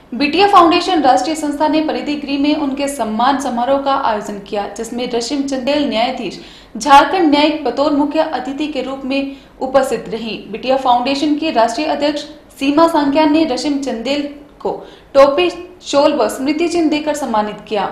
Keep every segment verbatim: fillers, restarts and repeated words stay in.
बिटिया फाउंडेशन राष्ट्रीय संस्था ने परिधि गृह में उनके सम्मान समारोह का आयोजन किया, जिसमें रशिम चंदेल न्यायाधीश झारखंड न्यायिक बतौर मुख्य अतिथि के रूप में उपस्थित रही। बिटिया फाउंडेशन की राष्ट्रीय अध्यक्ष सीमा सांख्यान ने रशिम चंदेल को टोपी, शॉल व स्मृति चिन्ह देकर सम्मानित किया।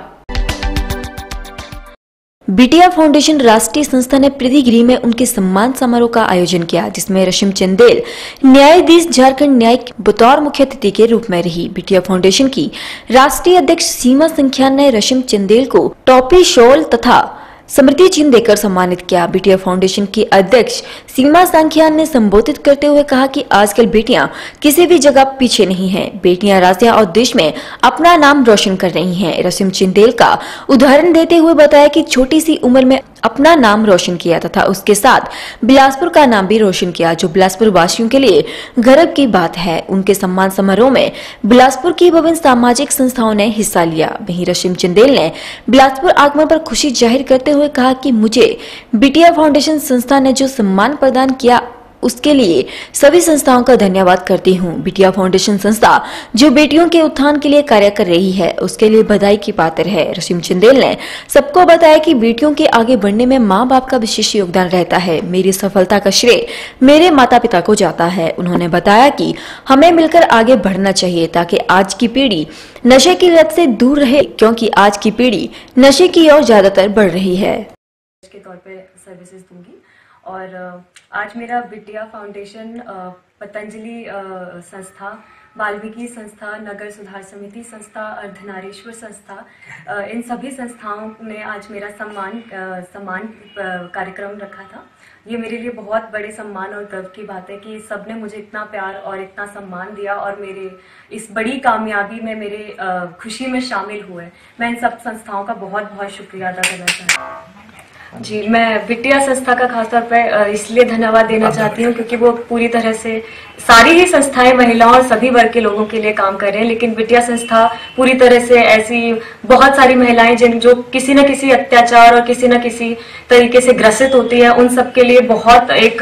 बिटिया फाउंडेशन राष्ट्रीय संस्था ने परिधि गृह में उनके सम्मान समारोह का आयोजन किया, जिसमें रशिम चंदेल न्यायाधीश झारखंड न्यायिक बतौर मुख्य अतिथि के रूप में रही। बिटिया फाउंडेशन की राष्ट्रीय अध्यक्ष सीमा सांख्यान ने रशिम चंदेल को टोपी, शॉल तथा स्मृति चिन्ह देकर सम्मानित किया। बिटिया फाउंडेशन की अध्यक्ष सीमा सांख्यान ने संबोधित करते हुए कहा कि आजकल बेटियां किसी भी जगह पीछे नहीं हैं। बेटियां राज्य और देश में अपना नाम रोशन कर रही हैं। रशिम चंदेल का उदाहरण देते हुए बताया कि छोटी सी उम्र में अपना नाम रोशन किया तथा उसके साथ बिलासपुर का नाम भी रोशन किया, जो बिलासपुर वासियों के लिए गर्व की बात है। उनके सम्मान समारोह में बिलासपुर की विभिन्न सामाजिक संस्थाओं ने हिस्सा लिया। वहीं रशिम चंदेल ने बिलासपुर आगमन पर खुशी जाहिर करते हुए कहा कि मुझे बिटिया फाउंडेशन संस्था ने जो सम्मान प्रदान किया उसके लिए सभी संस्थाओं का धन्यवाद करती हूं। बिटिया फाउंडेशन संस्था जो बेटियों के उत्थान के लिए कार्य कर रही है, उसके लिए बधाई की पात्र है। रशिम चंदेल ने सबको बताया कि बेटियों के आगे बढ़ने में मां बाप का विशेष योगदान रहता है। मेरी सफलता का श्रेय मेरे माता पिता को जाता है। उन्होंने बताया कि हमें मिलकर आगे बढ़ना चाहिए ताकि आज की पीढ़ी नशे की लत से दूर रहे, क्योंकि आज की पीढ़ी नशे की ओर ज्यादातर बढ़ रही है। के तौर पे सर्विसेज दूंगी और आज मेरा बिटिया फाउंडेशन, पतंजलि संस्था, वाल्मीकि संस्था, नगर सुधार समिति संस्था, अर्धनारीश्वर संस्था, इन सभी संस्थाओं ने आज मेरा सम्मान सम्मान कार्यक्रम रखा था। ये मेरे लिए बहुत बड़े सम्मान और गर्व की बात है कि सबने मुझे इतना प्यार और इतना सम्मान दिया और मेरे इस बड़ी कामयाबी में मेरे खुशी में शामिल हुए। मैं इन सब संस्थाओं का बहुत बहुत शुक्रिया अदा करना चाहती हूँ। जी, मैं बिटिया संस्था का खासतौर पर इसलिए धन्यवाद देना चाहती हूँ क्योंकि वो पूरी तरह से सारी ही संस्थाएं महिलाओं और सभी वर्ग के लोगों के लिए काम कर रहे हैं, लेकिन बिटिया संस्था पूरी तरह से ऐसी बहुत सारी महिलाएं जिन जो किसी न किसी अत्याचार और किसी न किसी तरीके से ग्रसित होती है, उन सब के लिए बहुत एक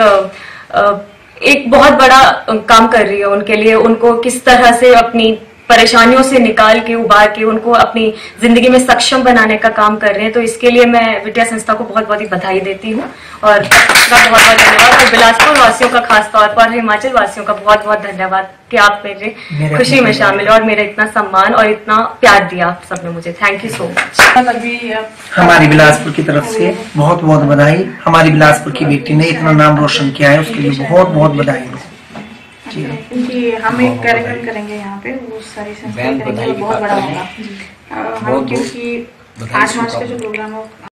एक बहुत बड़ा काम कर रही है। उनके लिए उनको किस तरह से अपनी परेशानियों से निकाल के उबार के उनको अपनी जिंदगी में सक्षम बनाने का काम कर रहे हैं। तो इसके लिए मैं बिटिया संस्था को बहुत बहुत ही बधाई देती हूँ और बहुत बहुत धन्यवाद। और बिलासपुर वासियों का खास तौर पर, हिमाचल वासियों का बहुत बहुत धन्यवाद कि आप मेरे, मेरे खुशी में शामिल और मेरा इतना सम्मान और इतना प्यार दिया आप सबने मुझे। Thank you so much. हमारी बिलासपुर की तरफ से बहुत बहुत बधाई। हमारी बिलासपुर की बेटी ने इतना नाम रोशन किया है, उसके लिए बहुत बहुत बधाई। क्योंकि हम एक कार्यक्रम करेंगे यहाँ पे, वो सारी संस्थाएं करेंगे, बहुत बड़ा होगा। हम क्योंकि आठ मार्च का जो प्रोग्राम हो